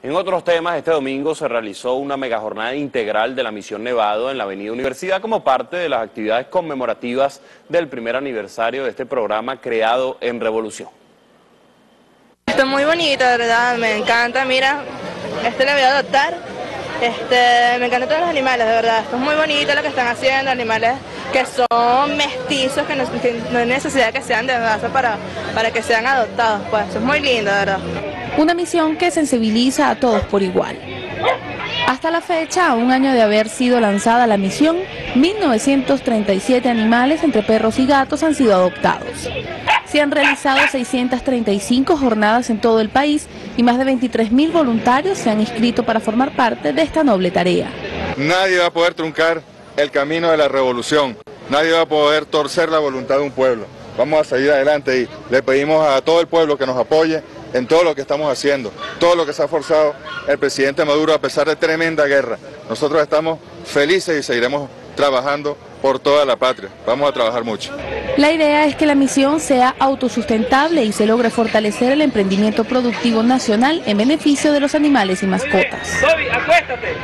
En otros temas, este domingo se realizó una megajornada integral de la Misión Nevado en la Avenida Universidad como parte de las actividades conmemorativas del primer aniversario de este programa creado en Revolución. Esto es muy bonito, de verdad, me encanta, mira, le voy a adoptar, me encantan todos los animales, de verdad, esto es muy bonito lo que están haciendo, animales que son mestizos, que no hay necesidad de que sean de raza para que sean adoptados, pues, eso es muy lindo, de verdad. Una misión que sensibiliza a todos por igual. Hasta la fecha, a un año de haber sido lanzada la misión, 1937 animales entre perros y gatos han sido adoptados. Se han realizado 635 jornadas en todo el país y más de 23.000 voluntarios se han inscrito para formar parte de esta noble tarea. Nadie va a poder truncar el camino de la revolución, nadie va a poder torcer la voluntad de un pueblo. Vamos a seguir adelante y le pedimos a todo el pueblo que nos apoye en todo lo que estamos haciendo, todo lo que se ha forzado el presidente Maduro a pesar de tremenda guerra. Nosotros estamos felices y seguiremos trabajando por toda la patria. Vamos a trabajar mucho. La idea es que la misión sea autosustentable y se logre fortalecer el emprendimiento productivo nacional en beneficio de los animales y mascotas. Toby, acuéstate.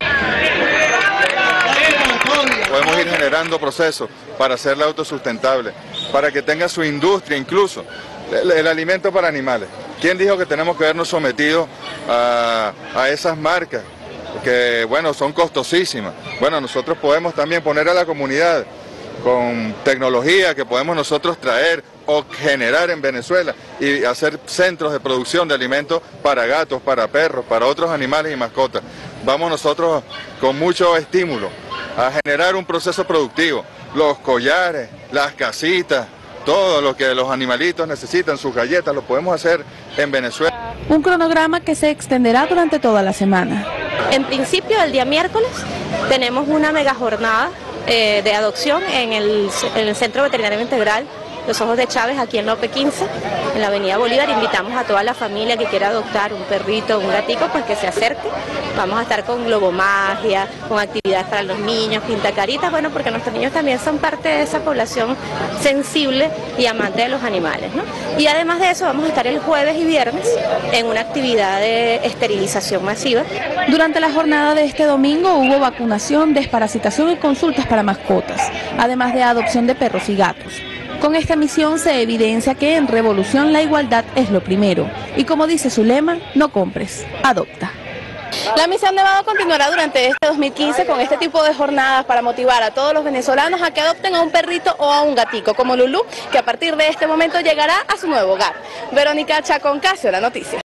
Podemos ir generando procesos para hacerla autosustentable, para que tenga su industria incluso, el alimento para animales. ¿Quién dijo que tenemos que vernos sometidos a esas marcas? Que bueno, son costosísimas. Bueno, nosotros podemos también poner a la comunidad con tecnología que podemos nosotros traer o generar en Venezuela y hacer centros de producción de alimentos para gatos, para perros, para otros animales y mascotas. Vamos nosotros con mucho estímulo a generar un proceso productivo, los collares, las casitas, todo lo que los animalitos necesitan, sus galletas, lo podemos hacer en Venezuela. Un cronograma que se extenderá durante toda la semana. En principio, el día miércoles tenemos una mega jornada de adopción en el Centro Veterinario Integral Los Ojos de Chávez, aquí en Lope 15, en la Avenida Bolívar. Invitamos a toda la familia que quiera adoptar un perrito o un gatico, pues que se acerque. Vamos a estar con globomagia, con actividades para los niños, pintacaritas, bueno, porque nuestros niños también son parte de esa población sensible y amante de los animales, ¿no? Y además de eso vamos a estar el jueves y viernes en una actividad de esterilización masiva. Durante la jornada de este domingo hubo vacunación, desparasitación y consultas para mascotas, además de adopción de perros y gatos. Con esta misión se evidencia que en Revolución la igualdad es lo primero. Y como dice su lema, no compres, adopta. La Misión Nevado continuará durante este 2015 con este tipo de jornadas para motivar a todos los venezolanos a que adopten a un perrito o a un gatico, como Lulú, que a partir de este momento llegará a su nuevo hogar. Verónica Chacón, Casio, La Noticia.